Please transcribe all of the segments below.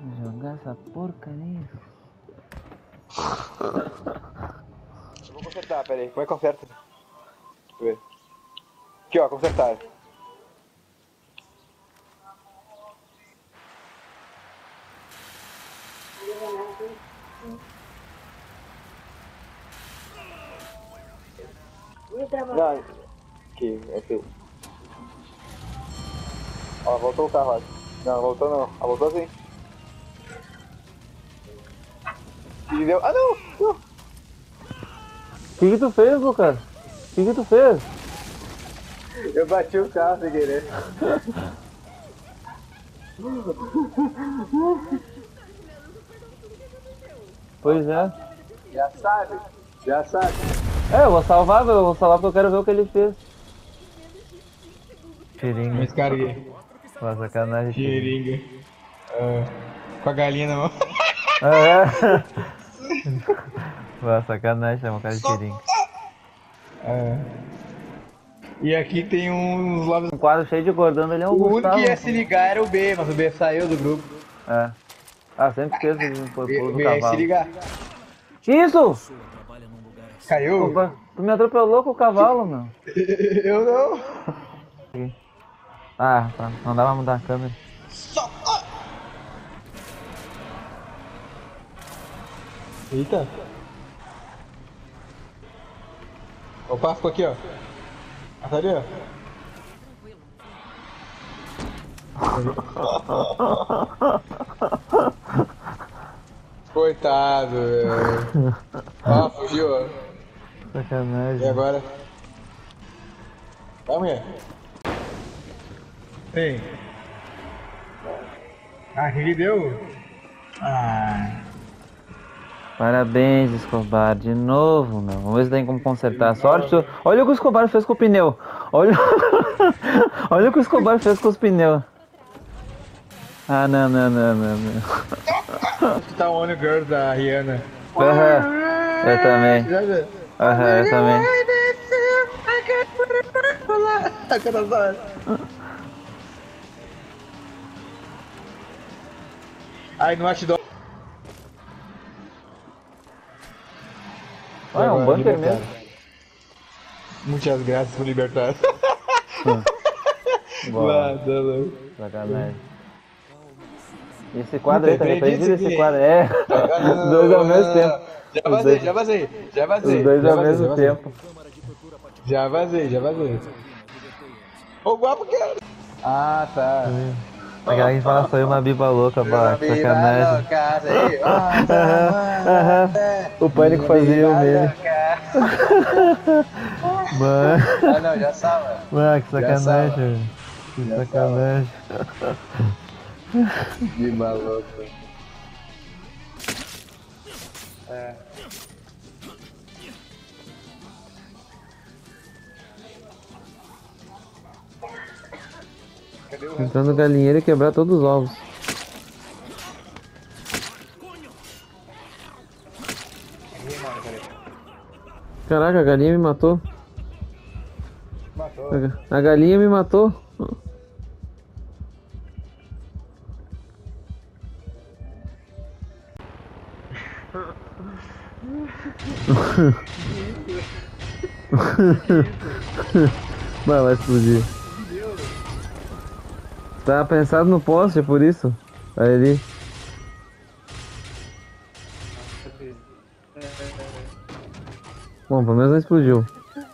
Jogar essa porcaria. Eu vou consertar, pera aí. Como é que conserta? Deixa eu ver. Aqui, ó, consertar. Não, aqui, ok. Ó, voltou o carro, acho. Não, voltou não. Ah, voltou sim. E deu... Ah, não! Não! O que tu fez, Lucas? O que tu fez? Eu bati o carro sem querer. Pois é. Já sabe, já sabe. É, eu vou salvar porque eu quero ver o que ele fez. Xiringa. Mas carguei. Pô, sacanagem. Xiringa. Com a galinha na mão. É. Pô, sacanagem, chama o cara de xiringa. E aqui tem uns lados. Um quadro cheio de gordão, ele é o O único Gustavo. que ia se ligar era o B, mas o B saiu do grupo. É. Ah, sempre esqueço de pôr O do B ia se cavalo. ligar. Isso! Caiu? Opa, tu me atropelou com o cavalo, meu. Eu não. Ah, tá. Não dá pra mudar a câmera. Eita. Opa, ficou aqui, ó. Ah, tá ali, ó. Coitado, velho. Ó, fugiu, ó. Sacanagem. E agora? Vai, mulher. Ei. Ah, o que deu? Ah. Parabéns, Escobar, de novo, meu. Vamos ver se tem como consertar. Sorte. Olha o que o Escobar fez com o pneu. Olha, olha o que o Escobar fez com os pneus. Ah, não. Tu tá on girl da Rihanna. Aham, eu também. Já viu? Aham, eu também. Ai, no Hot Dog. Ah, é um bunker mesmo. Muitas graças por libertar. Boa, Nada, louco. sacanagem. Esse quadro aí, tá Não tem repreendido acredito esse que- quadro. É, os dois ao mesmo tempo. Já Os vazei, dois- já vazei, já vazei. Os dois já ao vazei, mesmo já vazei. tempo. Já vazei. Ô, guapo que era. Ah, tá. Aquela que fala, sou uma biba louca, bah, que sacanagem. Aham. O pânico fazia o meme. Mano, Ah, não, já sabe. mano, que sacanagem, velho. Que Já sacanagem. Que maluco. É. Cadê o resto? Entrar no galinheiro e quebrar todos os ovos. Caraca, a galinha me matou. Matou. A galinha me matou. Vai explodir. Tava pensado no poste, é por isso. Olha ali. Bom, pelo menos não explodiu.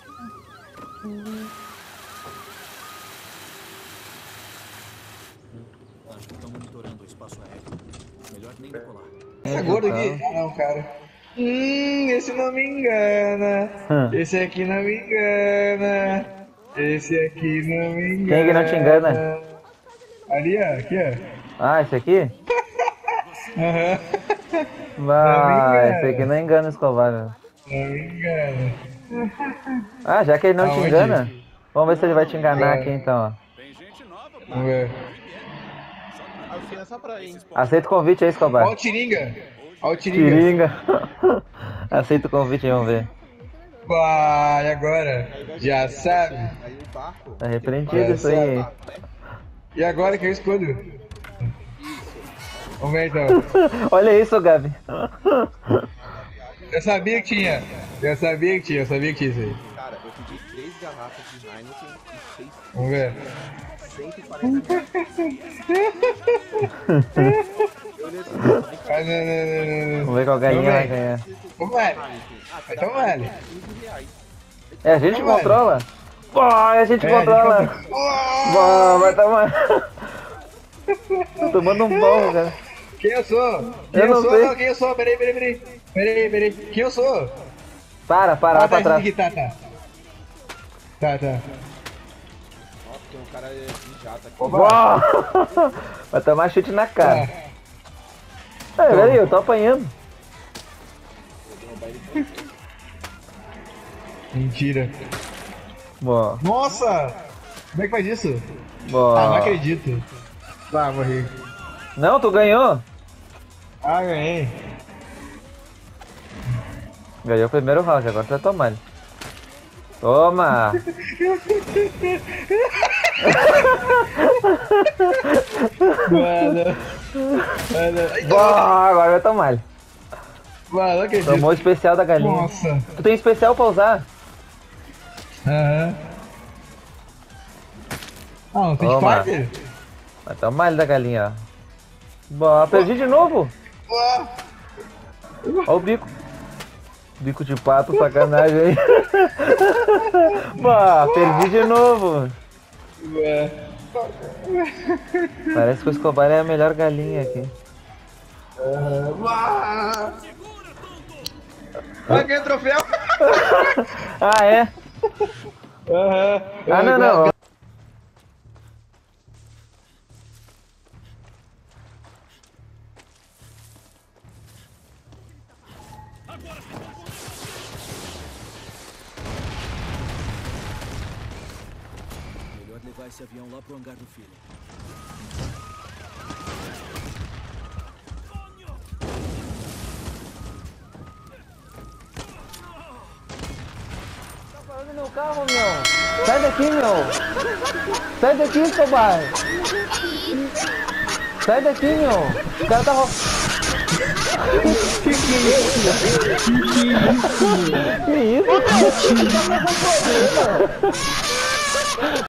Acho que estão monitorando o espaço aéreo. Melhor nem decolar. Essa gorda aqui? Ah, não, cara. Esse não me engana. Esse aqui não me engana. Esse aqui não me engana. Quem é que não te engana? Ali, ó, aqui, ó. Ah, esse aqui? Aham. Vai, esse aqui não engana o Escobar, meu. Não me engana. Ah, já que ele não te Aonde? engana, vamos ver se ele vai te enganar aqui então, ó. Vamos ver. Aceita o convite aí, Ó Escobar. o Tiringa. Ó o Tiringa. Tiringa. Aceita o convite aí, vamos ver. Vai, agora. Já sabe. Tá repreendido isso aí, hein? E agora que eu escolho? Vamos ver então. Olha isso, Gabi. Eu sabia que tinha. Eu sabia que tinha isso aí. Cara, eu pedi 3 garrafas de Heineken e 6 Vamos ver. 140 reais. Eu olhei assim, Ah, não. Vamos ver qual galinha vai ganhar. Vamos vale. Então vale. 15 reais. É, a gente Não vale. controla? Pô, a gente controla. Pô, vai tomar. Tô tomando um bom, cara. Quem eu sou? Eu não sei. Quem eu sou? Peraí. Quem eu sou? Para, vai pra tá, trás. aqui, tá. Nossa, tem um cara de jato aqui. Uau! Vai tomar chute na cara. É, peraí, eu tô apanhando. Mentira. Boa, Nossa! Como é que faz isso? boa. Ah, não acredito. Ah, morri. Não, tu ganhou. Ah, ganhei. Ganhou o primeiro round, agora tu vai tomar ele. Toma! Mano. Boa, agora vai tomar ele. Mano, não acredito. Tomou o especial da galinha. Nossa. Tu tem especial pra usar? Aham. Ah, não tem Toma. Fighter? Vai tomar ele da galinha, ó. Boa, perdi de novo. Olha o bico. Bico de pato, sacanagem aí. Boa, perdi de novo. Parece que o Escobar é a melhor galinha aqui. Olha aqui o troféu. Ah, é? Ah, não. Melhor levar esse avião lá pro hangar do filho. Tá parando meu carro, meu. Sai daqui, meu. Sai daqui, Escobar. Sai daqui, meu. O cara tá roubando. Que isso?